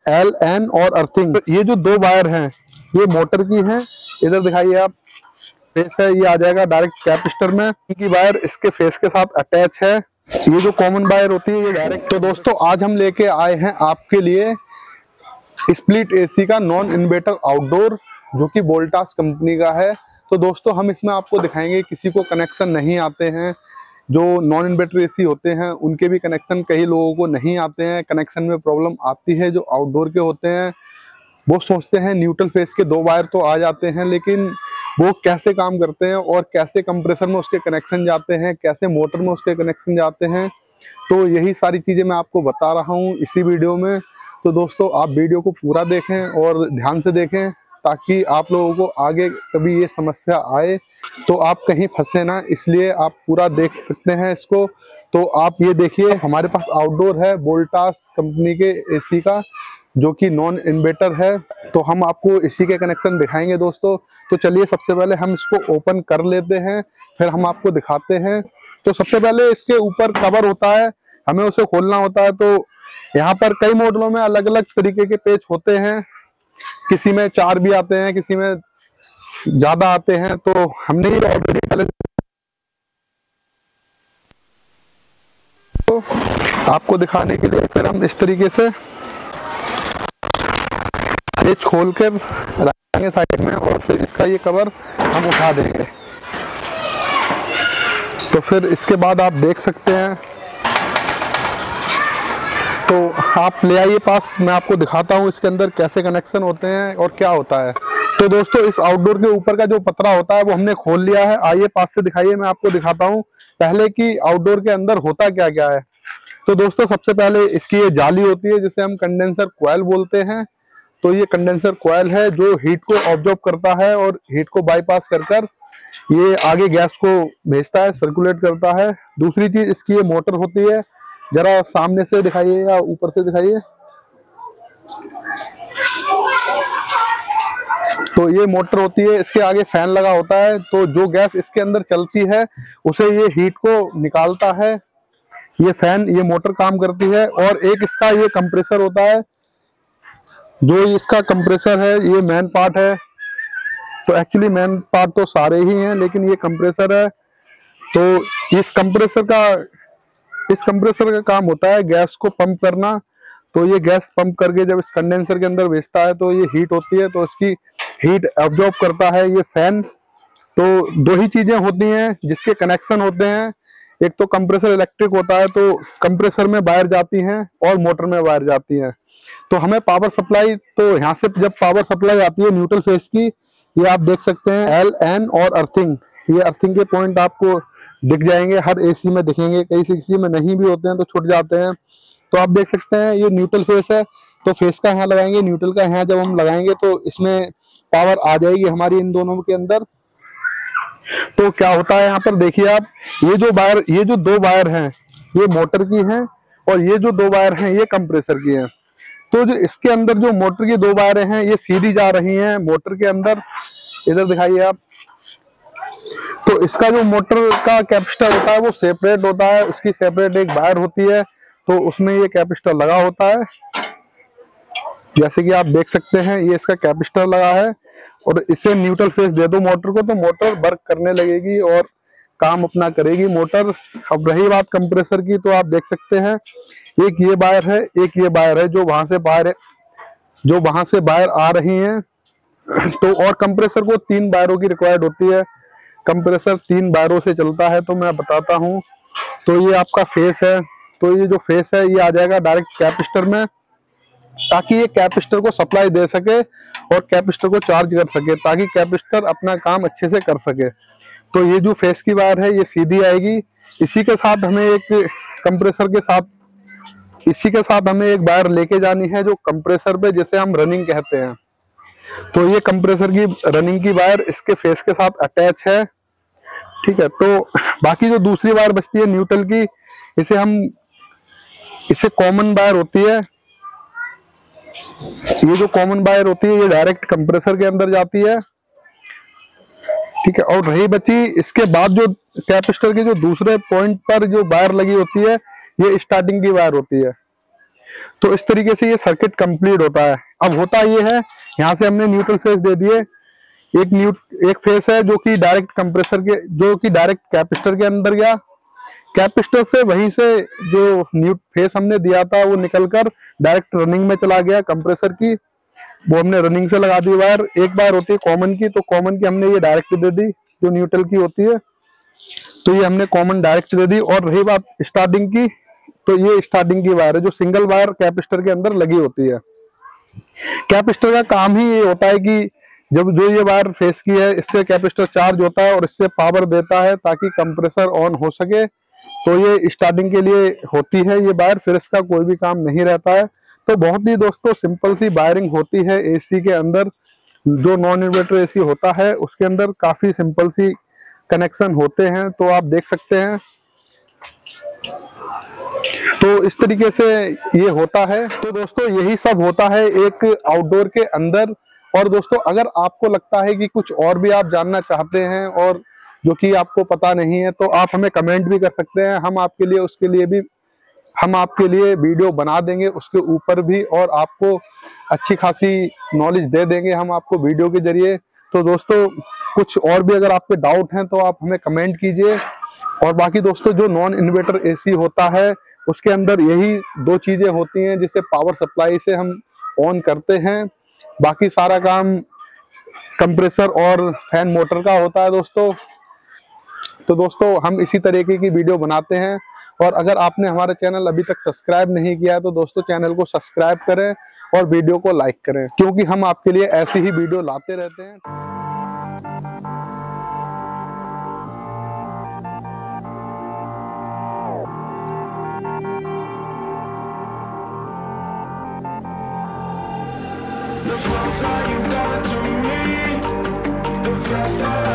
L N और earthing. ये जो दो वायर हैं ये मोटर की हैं। इधर दिखाइए आप, फेस है ये आ जाएगा डायरेक्ट कैपेसिटर में। इनकी वायर इसके फेस के साथ अटैच है। ये जो कॉमन वायर होती है ये डायरेक्ट। तो दोस्तों आज हम लेके आए हैं आपके लिए स्प्लिट एसी का नॉन इन्वर्टर आउटडोर, जो कि वोल्टास कंपनी का है। तो दोस्तों हम इसमें आपको दिखाएंगे, किसी को कनेक्शन नहीं आते हैं, जो नॉन इन्वर्टर एसी होते हैं उनके भी कनेक्शन कई लोगों को नहीं आते हैं, कनेक्शन में प्रॉब्लम आती है। जो आउटडोर के होते हैं वो सोचते हैं न्यूट्रल फेस के दो वायर तो आ जाते हैं, लेकिन वो कैसे काम करते हैं और कैसे कंप्रेसर में उसके कनेक्शन जाते हैं, कैसे मोटर में उसके कनेक्शन जाते हैं, तो यही सारी चीजें मैं आपको बता रहा हूँ इसी वीडियो में। तो दोस्तों आप वीडियो को पूरा देखें और ध्यान से देखें, ताकि आप लोगों को आगे कभी ये समस्या आए तो आप कहीं फंसे ना, इसलिए आप पूरा देख सकते हैं इसको। तो आप ये देखिए, हमारे पास आउटडोर है वोल्टास कंपनी के एसी का, जो कि नॉन इन्वर्टर है। तो हम आपको इसी के कनेक्शन दिखाएंगे दोस्तों। तो चलिए सबसे पहले हम इसको ओपन कर लेते हैं, फिर हम आपको दिखाते हैं। तो सबसे पहले इसके ऊपर कवर होता है, हमें उसे खोलना होता है। तो यहाँ पर कई मॉडलों में अलग अलग तरीके के पेच होते हैं, किसी में 4 भी आते हैं, किसी में ज्यादा आते हैं। तो हमने ये ऑलरेडी पहले तो आपको दिखाने के लिए फिर हम इस तरीके से पेच खोल कर रखेंगे साइड में, और फिर इसका ये कवर हम उठा देंगे। तो फिर इसके बाद आप देख सकते हैं, तो आप ले आइए पास, मैं आपको दिखाता हूँ इसके अंदर कैसे कनेक्शन होते हैं और क्या होता है। तो दोस्तों इस आउटडोर के ऊपर का जो पतरा होता है वो हमने खोल लिया है। आइए पास से दिखाइए, मैं आपको दिखाता हूँ पहले कि आउटडोर के अंदर होता क्या क्या है। तो दोस्तों सबसे पहले इसकी ये जाली होती है जिसे हम कंडेंसर कॉइल बोलते हैं। तो ये कंडेंसर कॉइल है जो हीट को ऑब्जॉर्व करता है और हीट को बाईपास कर कर ये आगे गैस को भेजता है, सर्कुलेट करता है। दूसरी चीज इसकी ये मोटर होती है, जरा सामने से दिखाइए या ऊपर से दिखाइए। तो ये मोटर होती है, इसके आगे फैन लगा होता है। तो जो गैस इसके अंदर चलती है उसे ये हीट को निकालता है, ये फैन, ये मोटर काम करती है। और एक इसका ये कंप्रेसर होता है, जो इसका कंप्रेसर है ये मेन पार्ट है। तो एक्चुअली मेन पार्ट तो सारे ही हैं, लेकिन ये कंप्रेसर है। तो इस कंप्रेसर का काम होता है गैस को पंप करना। तो ये गैस पंप करके जब इस कंडेंसर के अंदर भेजता है तो ये हीट होती है, तो इसकी हीट एब्जॉर्ब करता है ये फैन। तो दो ही चीजें होती हैं जिसके कनेक्शन होते हैं, एक तो कंप्रेसर इलेक्ट्रिक होता है, तो कंप्रेसर में वायर जाती हैं और मोटर में वायर जाती हैं। तो हमें पावर सप्लाई, तो यहाँ से जब पावर सप्लाई आती है न्यूट्रल फेस की, ये आप देख सकते हैं एल एन और अर्थिंग, ये अर्थिंग के पॉइंट आपको दिख जाएंगे, हर एसी में दिखेंगे, कई एसी में नहीं भी होते हैं तो छूट जाते हैं। तो आप देख सकते हैं ये न्यूट्रल फेस है, तो फेस का यहाँ लगाएंगे, न्यूट्रल का यहाँ जब हम लगाएंगे तो इसमें पावर आ जाएगी हमारी इन दोनों के अंदर। तो क्या होता है यहाँ पर देखिए आप, ये जो दो वायर हैं ये मोटर की हैं, और ये जो दो वायर हैं ये कंप्रेसर की हैं। तो जो इसके अंदर जो मोटर की दो वायरें हैं ये सीधी जा रही हैं मोटर के अंदर, इधर दिखाइए आप। तो इसका जो मोटर का कैपेसिटर होता है वो सेपरेट होता है, उसकी सेपरेट एक वायर होती है, तो उसमें ये कैपेसिटर लगा होता है। जैसे कि आप देख सकते हैं ये इसका कैपेसिटर लगा है, और इसे न्यूट्रल फेस दे दो मोटर को तो मोटर वर्क करने लगेगी और काम अपना करेगी मोटर। अब रही बात कंप्रेसर की, तो आप देख सकते हैं एक ये वायर है, एक ये वायर है, जो वहां से वायर आ रही हैं। तो और कंप्रेसर को 3 वायरों की रिक्वायर्ड होती है, कंप्रेसर 3 वायरों से चलता है। तो मैं बताता हूँ, तो ये आपका फेस है, तो ये जो फेस है ये आ जाएगा डायरेक्ट कैपेसिटर में, ताकि ये कैपेसिटर को सप्लाई दे सके और कैपेसिटर को चार्ज कर सके, ताकि कैपेसिटर अपना काम अच्छे से कर सके। तो ये जो फेस की वायर है ये सीधी आएगी। इसी के साथ हमें एक वायर लेके जानी है जो कंप्रेसर पे, जिसे हम रनिंग कहते हैं। तो ये कंप्रेसर की रनिंग की वायर इसके फेस के साथ अटैच है, ठीक है। तो बाकी जो दूसरी वायर बचती है न्यूट्रल की, इसे कॉमन वायर होती है। ये जो कॉमन वायर होती है ये डायरेक्ट कंप्रेसर के अंदर जाती है, ठीक है। और रही बची इसके बाद जो कैपेसिटर के जो दूसरे पॉइंट पर जो वायर लगी होती है, ये स्टार्टिंग की वायर होती है। तो इस तरीके से ये सर्किट कंप्लीट होता है। अब होता ये है, यहाँ से हमने न्यूट्रल फेस दे दिए, एक फेस है जो कि डायरेक्ट कंप्रेसर के, जो कि डायरेक्ट कैपेसिटर के अंदर गया, कैपेसिटर से वहीं से जो फेस हमने दिया था वो निकलकर डायरेक्ट रनिंग में चला गया कंप्रेसर की, वो हमने रनिंग से लगा दी वायर। एक वायर होती है कॉमन की, तो कॉमन की हमने ये डायरेक्ट दे दी, जो न्यूट्रल की होती है, तो ये हमने कॉमन डायरेक्ट दे दी। और रही बात स्टार्टिंग की, तो ये स्टार्टिंग की वायर है जो सिंगल वायर कैपेसिटर के अंदर लगी होती है। कैपेसिटर का काम ही ये होता है कि जब जो ये वायर फेस की है, इससे कैपेसिटर चार्ज होता है और इससे पावर देता है ताकि कंप्रेसर ऑन हो सके। तो ये स्टार्टिंग के लिए होती है ये वायर, फिर इसका कोई भी काम नहीं रहता है। तो बहुत ही दोस्तों सिंपल सी वायरिंग होती है एसी के अंदर। जो नॉन इन्वर्टर एसी होता है उसके अंदर काफी सिंपल सी कनेक्शन होते हैं, तो आप देख सकते हैं। तो इस तरीके से ये होता है। तो दोस्तों यही सब होता है एक आउटडोर के अंदर। और दोस्तों अगर आपको लगता है कि कुछ और भी आप जानना चाहते हैं और जो कि आपको पता नहीं है, तो आप हमें कमेंट भी कर सकते हैं। हम आपके लिए उसके लिए भी हम आपके लिए वीडियो बना देंगे उसके ऊपर भी, और आपको अच्छी खासी नॉलेज दे देंगे हम आपको वीडियो के जरिए। तो दोस्तों कुछ और भी अगर आपके डाउट हैं तो आप हमें कमेंट कीजिए। और बाकी दोस्तों जो नॉन इन्वर्टर एसी होता है उसके अंदर यही दो चीजें होती हैं जिसे पावर सप्लाई से हम ऑन करते हैं। बाकी सारा काम कंप्रेसर और फैन मोटर का होता है दोस्तों। तो दोस्तों हम इसी तरीके की वीडियो बनाते हैं। और अगर आपने हमारा चैनल अभी तक सब्सक्राइब नहीं किया है तो दोस्तों चैनल को सब्सक्राइब करें और वीडियो को लाइक करें, क्योंकि हम आपके लिए ऐसी ही वीडियो लाते रहते हैं। The closer you got to me, the faster